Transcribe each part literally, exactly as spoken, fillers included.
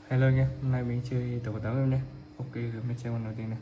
Hello nha, hôm nay mình chơi tổ tám em nha. Ok, rồi mình xem con đầu tiên này.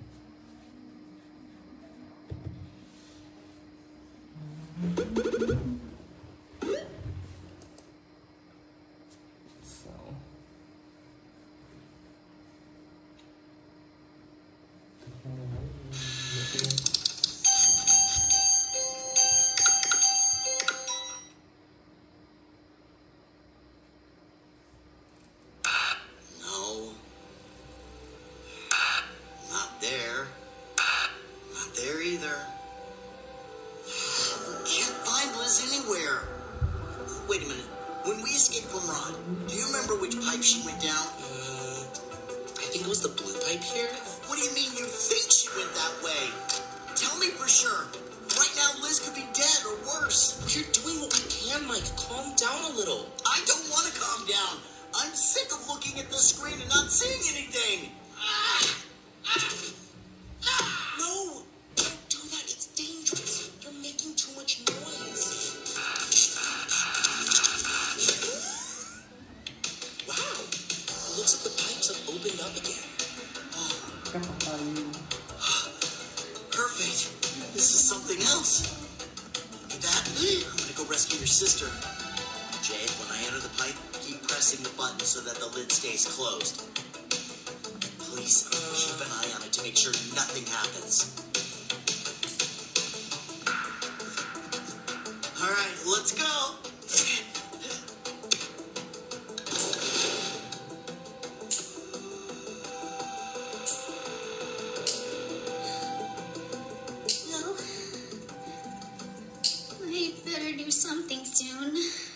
Wait a minute. When we escaped from Rod, do you remember which pipe she went down? Uh, I think it was the blue pipe here. What do you mean you think she went that way? Tell me for sure. Right now, Liz could be dead or worse. We're doing what we can, Mike. Calm down a little. I don't want to calm down. I'm sick of looking at the screen and not seeing anything. No, don't do that. It's dangerous. You're making too much noise. Wow, it looks like the pipes have opened up again. Oh. Perfect. This is something else. With that, I'm gonna go rescue your sister. Jade, when I enter the pipe, keep pressing the button so that the lid stays closed. Please keep an eye on it to make sure nothing happens. All right, let's go. Do something soon.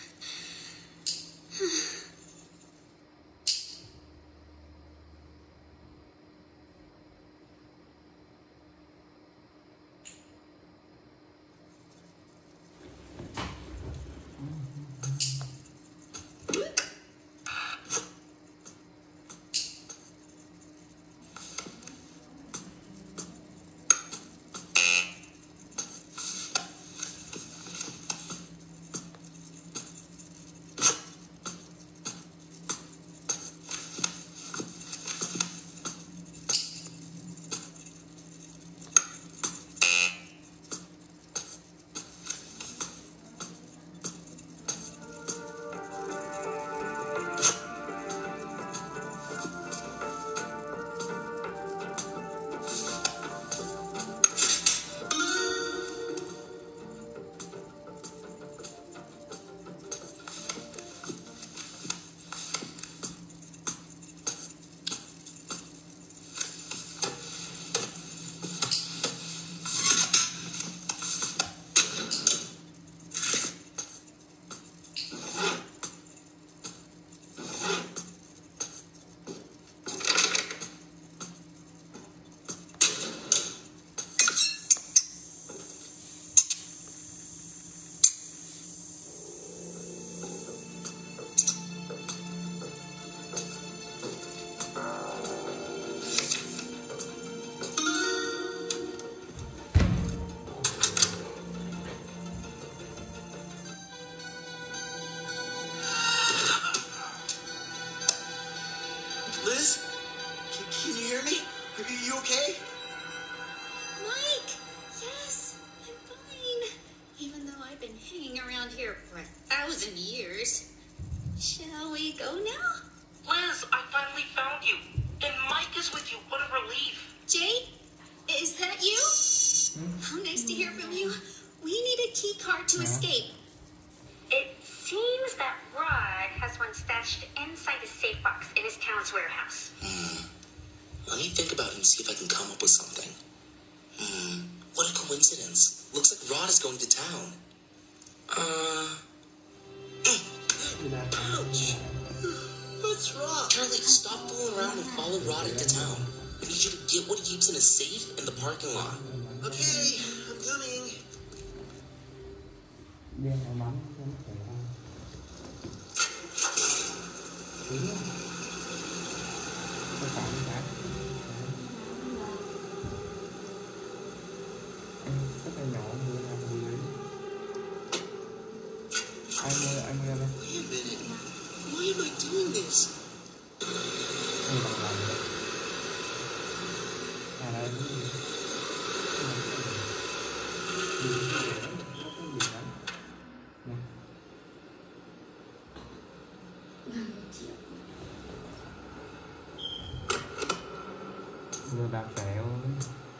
Liz? Can, can you hear me? Are you okay? Mike! Yes, I'm fine. Even though I've been hanging around here for a thousand years. Shall we go now? Liz, I finally found you. And Mike is with you. What a relief. Jade? Is that you? How nice to hear from you. We need a key card to escape. It seems that Rod has one stashed inside a safe box in his town's warehouse. Hmm. Let me think about it and see if I can come up with something. Hmm. What a coincidence. Looks like Rod is going to town. Uh... Ouch! What's wrong? Charlie, stop fooling around and follow Rod into town. I need you to get what he keeps in his safe in the parking lot. Okay, I'm coming. Đen nó bắn nó xảy ra. Đúng rồi. Tôi phải đi cái. Anh rất là nhỏ vừa là vừa lấy. Anh ơi, anh ơi. Wait a minute. Why am I doing this? Giờ bạc rẻ không?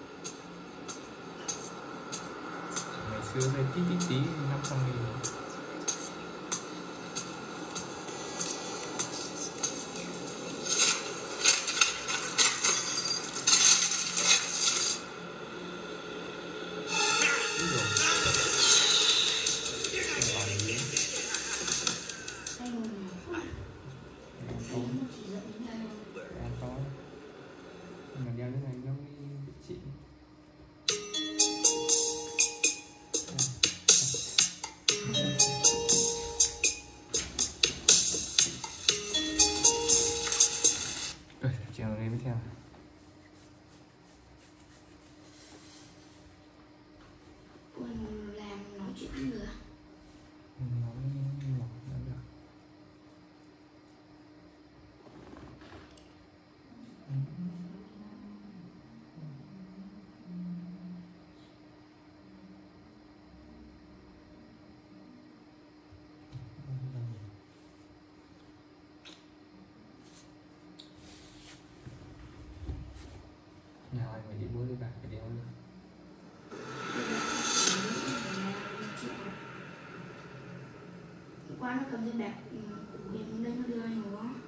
Ngày xưa thấy tí tí tí năm trăm nghìn. Nhà anh phải đi mua đi bạc phải đeo nữa. Qua nó cầm dây bạc của em đây nó đưa anh đúng không?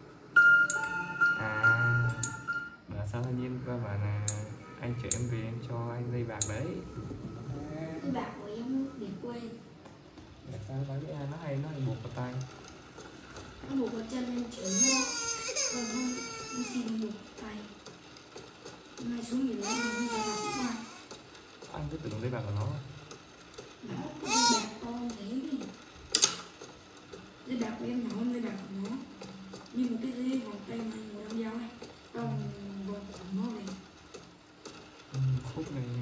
À, bữa sau thanh niên coi bảo là anh chở em về em cho anh dây bạc đấy. Dây bạc của em để quên. Để sao nói với nó hay nó hay buộc vào tay. Nó buộc vào chân em chở nhau. Còn nó, nó xin buộc vào tay. Hôm nay xuống nhìn nó mình không phải làm qua. Anh cứ tưởng dây bạc của nó. Nó có dây bạc to thế đi. Dây bạc của em nhỏ hơn dây bạc của nó. Như một cái dây vòng tay mà người đang đeo này. Còn vòng của nó về. Ừ, khúc này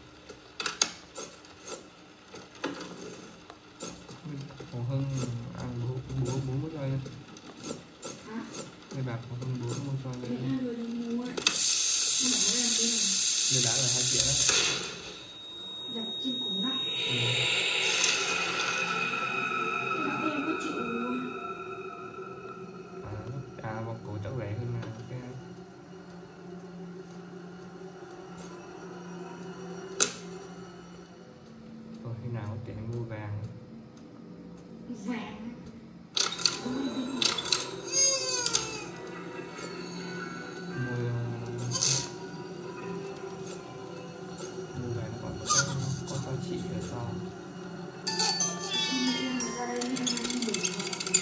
Hồ Hưng ăn bố bố bố mua cho anh. Hả? Dây bạc Hồ Hưng bố mua cho anh Để đấy. hai đứa đi mua ấy. Nó bảo nó làm cái này. Dây bạc là hai triệu đó. Dập trên cổ nắp. Ừ. Dây bạc của em có chịu. À, à vòng cổ chắc rẻ hơn là cái rồi khi nào có tiền mua vàng. Vàng. Không biết cái gì. Mua mua vàng nó còn có có giá trị ở sau. Nhưng mà em mà ra đây em ăn đủ rồi.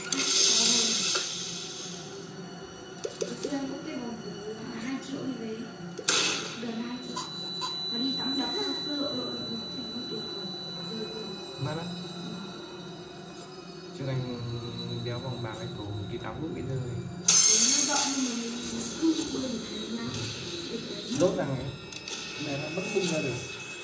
Hồi xưa em có cái vòng cổ là hai triệu đi về. Gần hai triệu. Và đi tắm đấm nó cứ lộ lộ lộ lộ thì nó tụt rồi. Mất á. Trước anh đeo vòng bạc cái cổ đi tắm lúc bây giờ Nó rộng nhưng mà mình cứ bơi một cái nhau. đốt rằng ấy này nó mất bung ra được.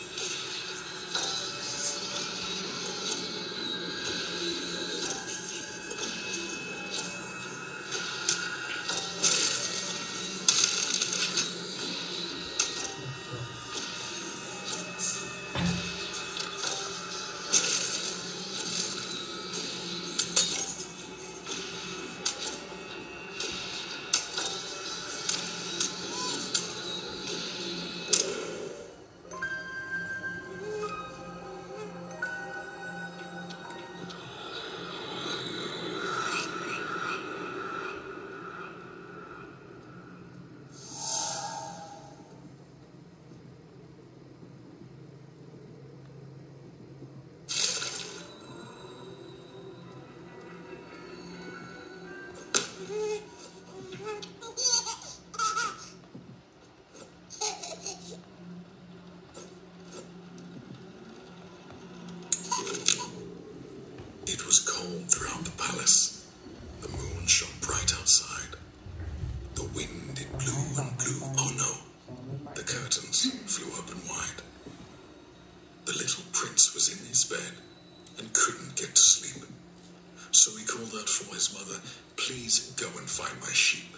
It was cold throughout the palace. The moon shone bright outside. The wind, it blew and blew. Oh no! The curtains flew open wide. The little prince was in his bed and couldn't get to sleep. So he called out for his mother, "Please go and find my sheep."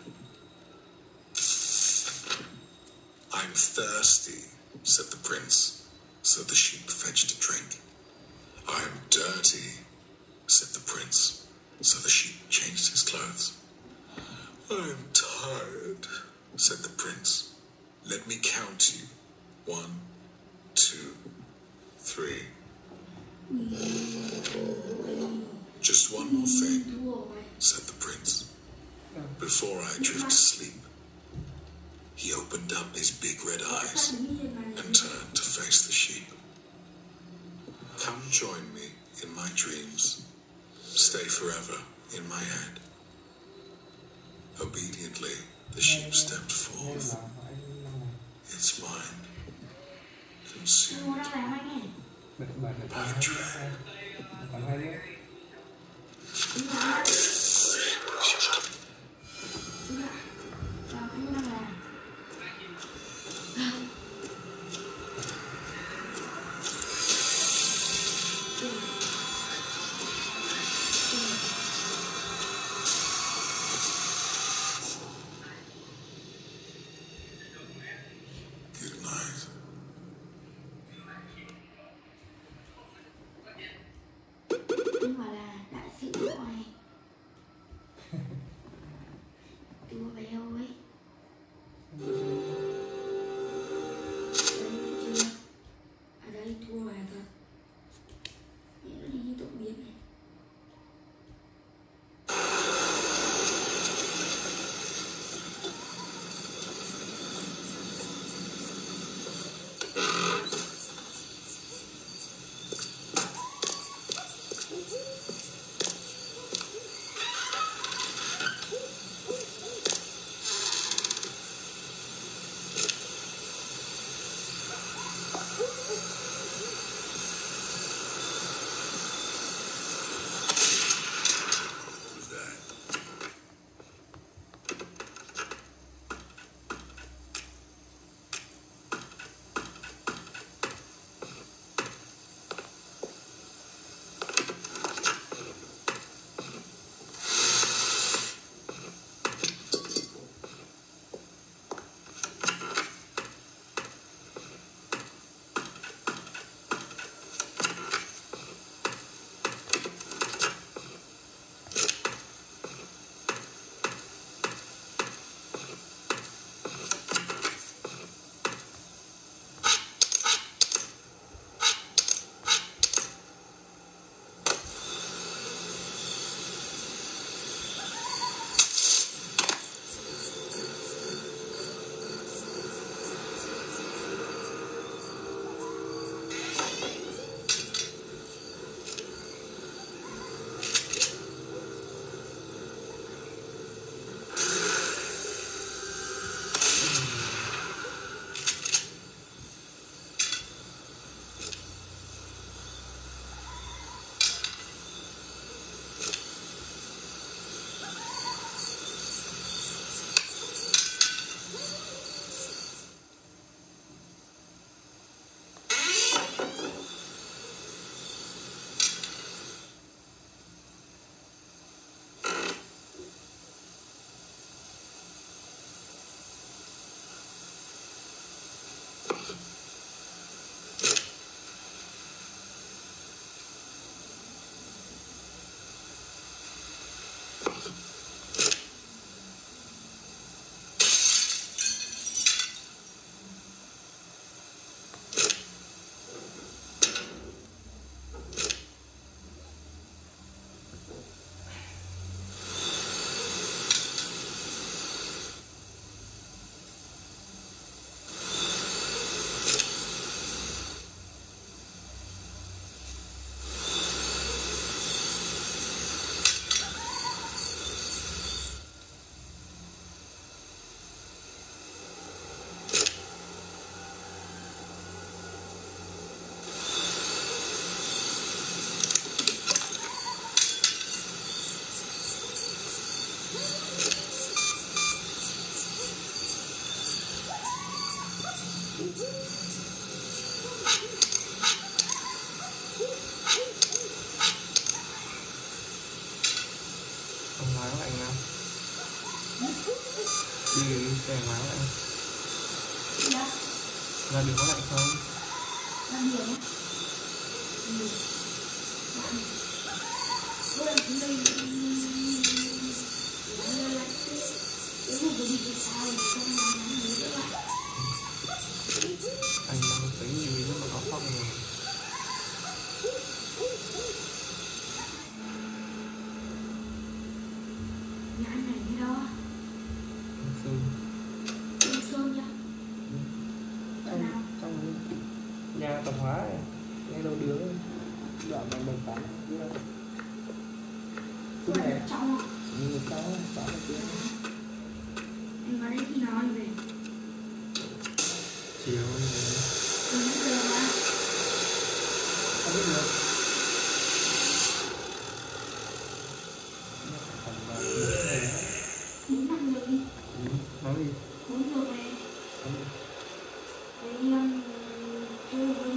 "I'm thirsty," said the prince. So the sheep fetched a drink. "I'm dirty," said the prince. So the sheep changed his clothes. "I'm tired," said the prince. Let me count you. One, two, three. Just one more thing, said the prince. Before I drift to sleep, he opened up his big red eyes and turned to face the sheep. Come join me in my dreams. Stay forever in my head. Obediently, the sheep stepped forth. Its mind consumed by dread. Good night. Nhưng mà là đại sự gọi tua béo ấy. Đây chưa? Ở đây thua về thật. Nhớ nó đi như tội biến này. Xe máy lạnh. Dạ. Ra đường có lạnh không? Ra đường á. Ừ. Lạnh. Có lạnh xuống đây. Lạnh lạnh. Nếu mà có gì thì sao thì không làm nó mới đỡ lạnh. tạp hóa ấy. Nghe đầu đường ấy. Đoạn bằng bậc tám biết không? Tôi là được trong không? Nhưng mà cháu tám mươi tiếng. Anh vào đây khi nào anh về? Chiều Tôi biết giờ mà. không biết được. Tầm vào bốn giờ. Bốn năm giờ đi. Ừ, nói gì? Bốn giờ về. Nói gì? Với um, chơi với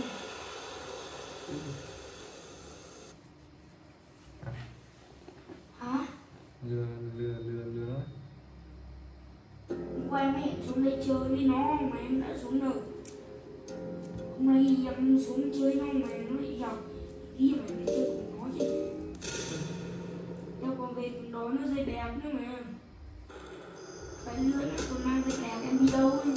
À, hả? lừa lừa lừa lừa nó. Hôm qua em hẹn xuống đây chơi với nó mà em đã xuống đâu. Hôm nay em xuống chơi nó mà nó lại dọc đi phải để chơi cùng nó chứ. Em còn về cùng đó nó dây đẹp nữa mà. Phải lừa lại còn mang dây đẹp em đi đâu ấy.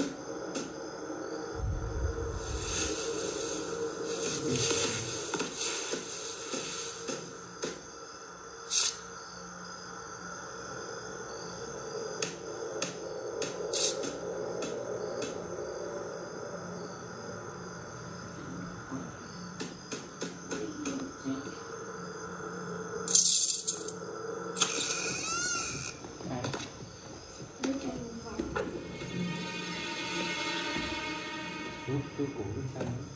À, Lấy chạy một vòng. rút tôi cổ bên sao nữa.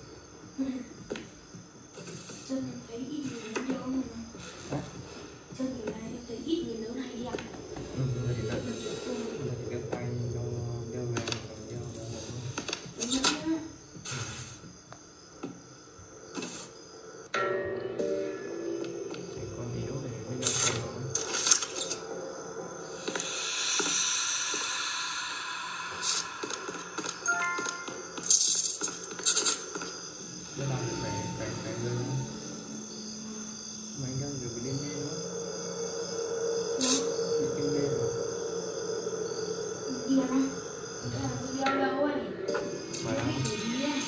Chân em thấy ít người lớn đeo mà. Hả? Chân người này em thấy ít người lớn hay đeo. Ừ, giờ thì đeo giờ thì đeo tay, đeo đeo vàng, còn đeo đeo hộ. Đúng nhá. Trẻ con yếu để mới đeo tay nó. Nó làm được khỏe khỏe khỏe hơn đó. Mà anh đang được bị lên nghe đó. Bị lên nghe rồi. Đi à? Đây là đi đeo đâu ấy? Mà Em lắm. biết gì á?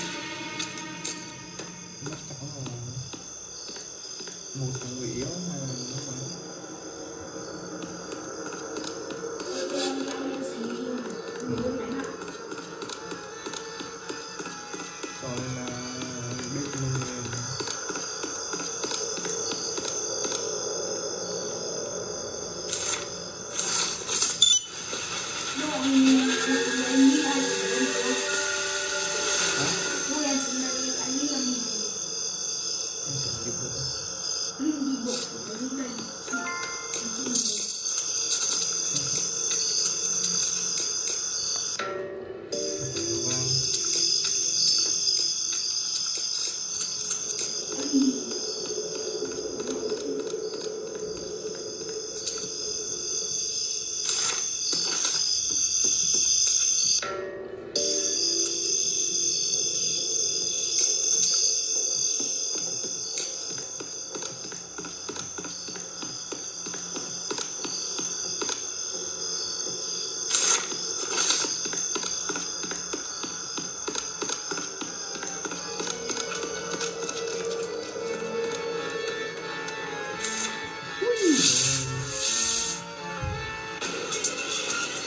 Mất cháu là một là người yếu hay là nó mà Em đeo đeo xì người lớn đánh ạ. cho nên là biết mình Đồ em xuống đây anh nghĩ ai chỉ em xuống. Đồ em xuống đây anh nghĩ em em chẳng biết được. đi bộ ở dưới đây. Chị chị mình Vâng.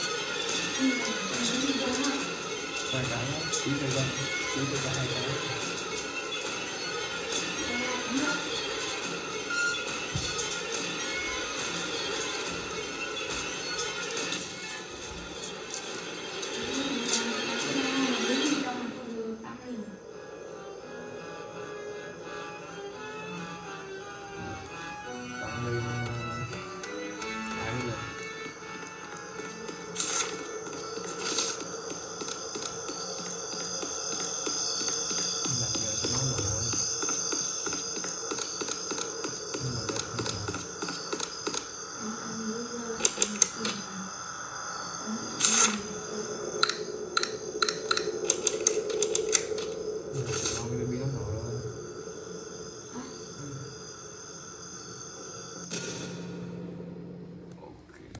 Hai cái, tí thời gian, tí thời gian hai cái.